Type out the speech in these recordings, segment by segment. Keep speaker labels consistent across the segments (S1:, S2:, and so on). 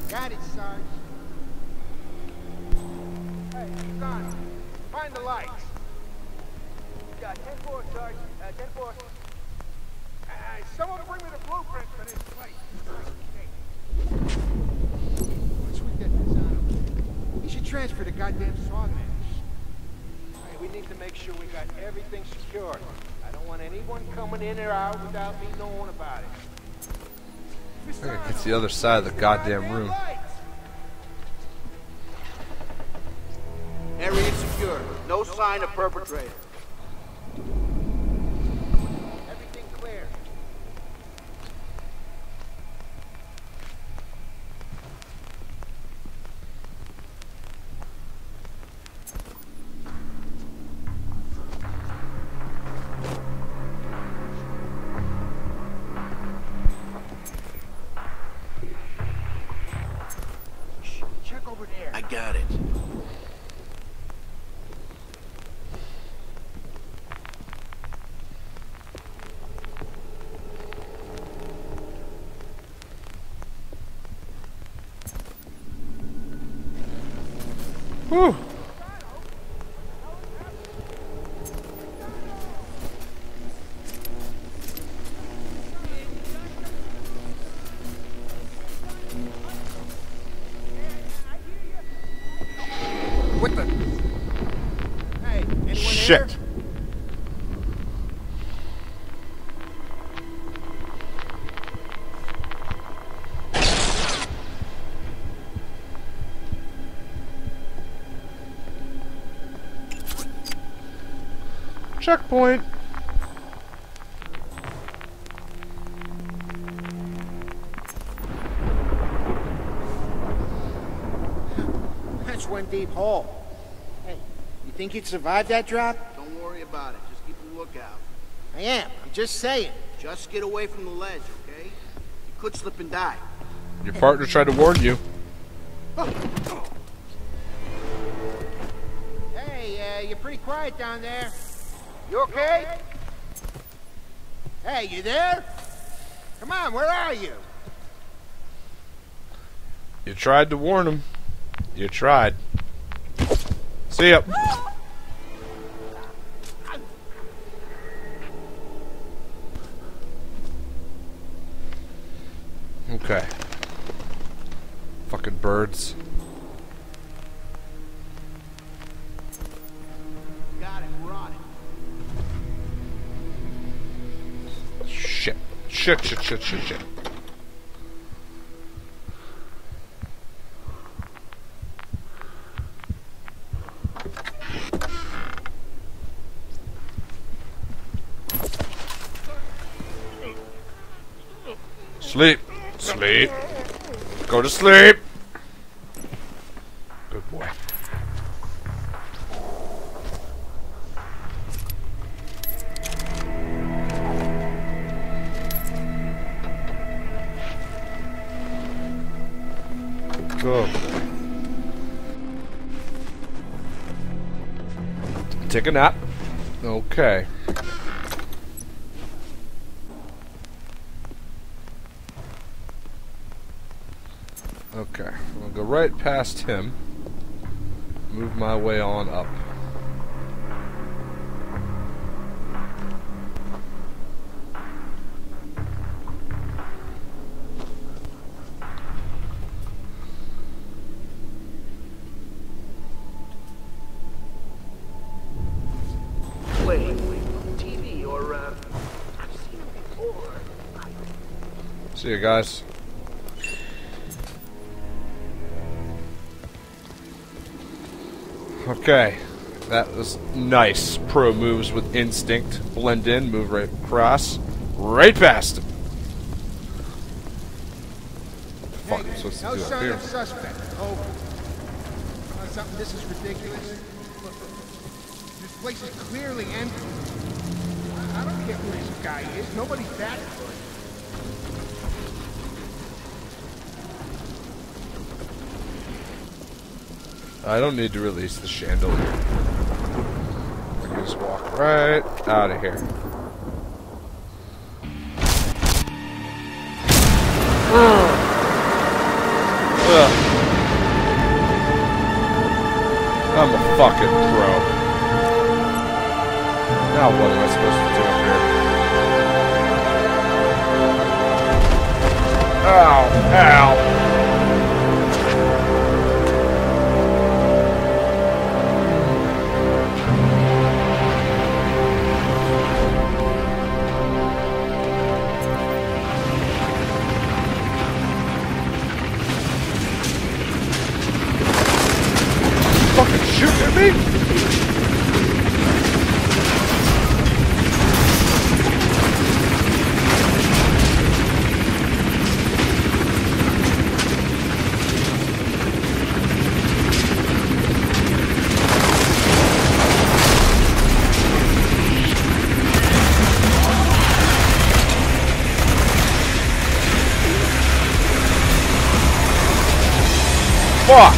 S1: Got it, Sarge. Hey, son, find the lights. Got 10-4, Sarge. 10-4. Someone bring me the blueprints for this place. Once we get this out of him, he should transfer the goddamn SWAT man. Hey, we need to make sure we got everything secured. I don't want anyone coming in or out without me knowing about it.
S2: It's the other side of the goddamn room.
S3: Area secure. No sign of perpetrator.
S1: Everything clear. Check over there.
S3: I got it.
S2: Whew.
S1: What the? Hey, anyone
S2: Shit.
S1: There?
S2: Checkpoint.
S1: That's one deep hole. Hey, you think you'd survive that drop?
S3: Don't worry about it. Just keep a lookout.
S1: I am. I'm just saying.
S3: Just get away from the ledge, okay? You could slip and die.
S2: Your partner tried to warn you.
S1: Hey, you're pretty quiet down there. You okay? Hey, you there? Come on, where are you?
S2: You tried to warn him. You tried. See ya. Okay. Fucking birds.
S3: Got it. We're on it.
S2: Shit. Shit. Sleep. Sleep. Go to sleep. Good boy. Go. Take a nap. Okay. Okay, I'll go right past him. Move my way on up.
S3: Playing TV or I've seen it before.
S2: See you guys. Okay, that was nice. Pro moves with instinct. Blend in, move right across. Right past him. Fuck, I'm supposed to
S1: No
S2: do up
S1: sign
S2: here.
S1: of suspect. Over. Something this is ridiculous. Look, this place is clearly empty. I don't care who this guy is. Nobody's that good.
S2: I don't need to release the chandelier. I can just walk right out of here. Ugh. I'm a fucking pro. Now what am I supposed to do up here? Ow! Ow! Fucking shoot at me? Fuck!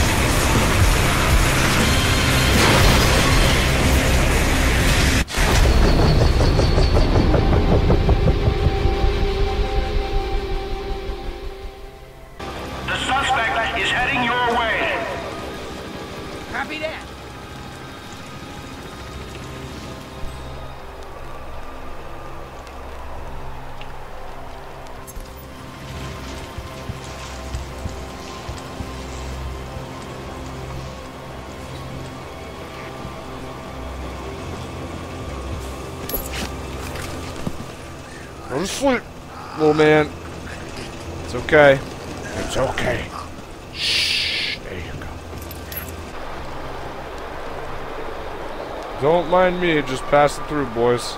S4: The suspect is heading your way.
S1: Copy that.
S2: Go to sleep, little man. It's okay. It's okay. Shh. There you go. Don't mind me, just passing through, boys.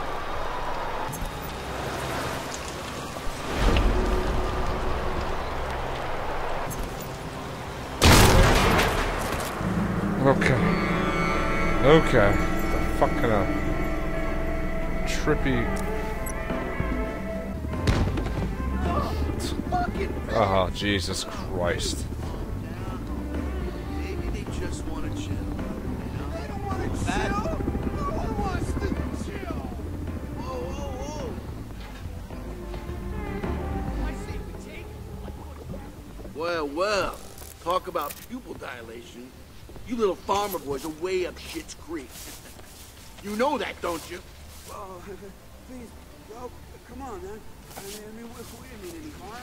S2: Okay. Okay. The fuck kind of trippy. Oh, Jesus Christ.
S3: Maybe they just want to chill.
S1: They don't want to chill. No one wants to chill.
S3: Whoa, whoa, whoa.
S1: I say we take.
S3: Well, well. Talk about pupil dilation. You little farmer boys are way up Schitt's Creek. You know that, don't you?
S5: Oh, please, well, come on, man. I mean, we didn't mean any harm.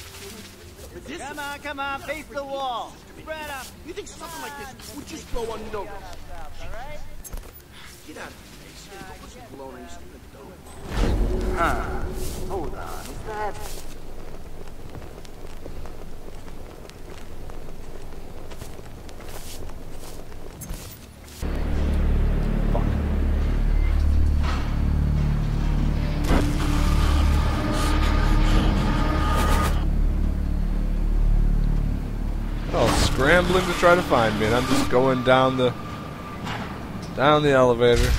S6: Come on, face the wall. Spread up.
S3: You think something like this would just go unnoticed? Get out of the face. Go put some cologne on your stupid dome.
S6: Hold on, is that...
S2: Scrambling to try to find me, and I'm just going down the elevator.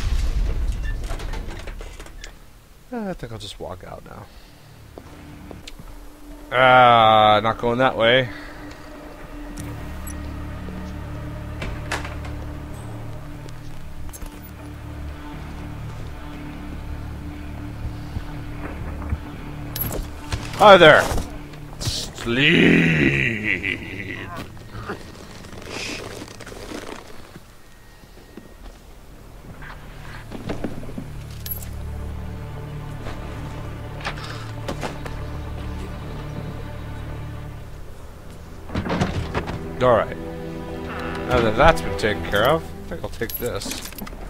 S2: I think I'll just walk out now. Not going that way. Hi there. Sleep. Alright. Now that that's been taken care of, I think I'll take this.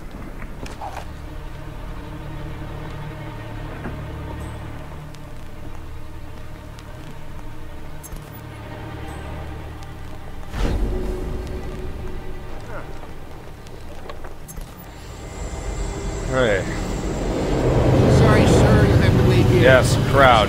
S2: Hey.
S3: Sorry, sir. You'll have to wait here.
S2: Yes, crowd.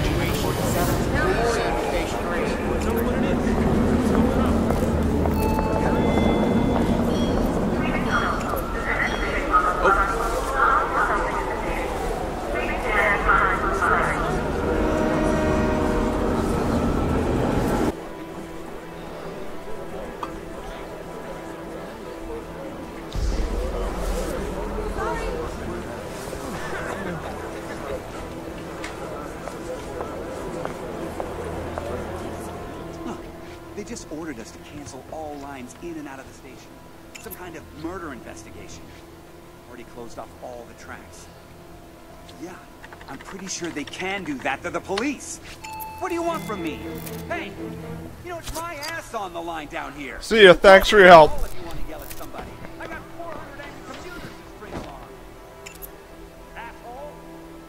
S5: They just ordered us to cancel all lines in and out of the station. Some kind of murder investigation. Already closed off all the tracks. Yeah, I'm pretty sure they can do that. They're the police. What do you want from me? Hey, you know, it's my ass on the line down here.
S2: See ya. Thanks for your help.
S5: If you want to yell at somebody. I got 400 angry computers to string along. Asshole.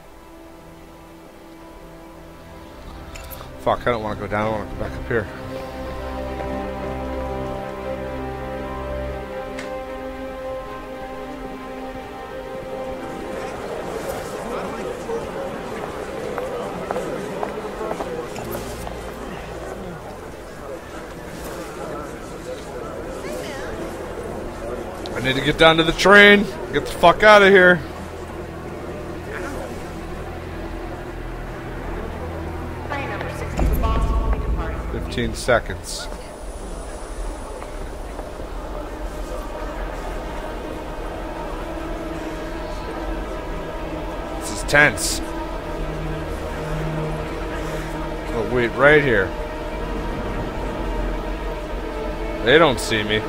S2: Fuck, I don't want to go down. I want to go back up here. I need to get down to the train. Get the fuck out of here.
S7: Train number 60 for Boston will be departing.
S2: 15 seconds. This is tense. Oh, wait, right here. They don't see me.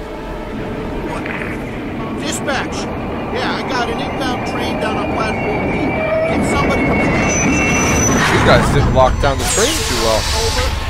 S3: Dispatch. Yeah, I got an inbound train down on platform B. Can somebody from the
S2: You guys didn't lock down the train too well.
S3: over?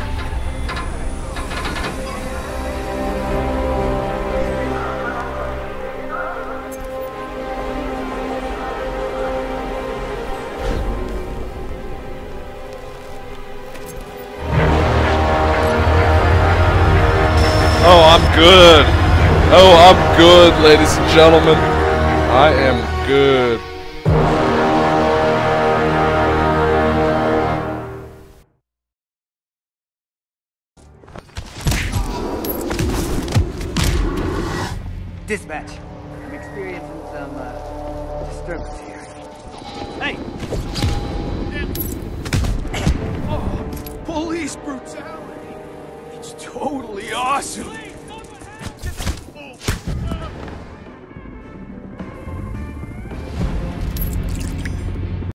S2: Oh, I'm good. Oh, I'm good, ladies and gentlemen. I am good.
S5: Dispatch. I'm experiencing some disturbance here. Hey!
S3: Police brutality. It's totally awesome.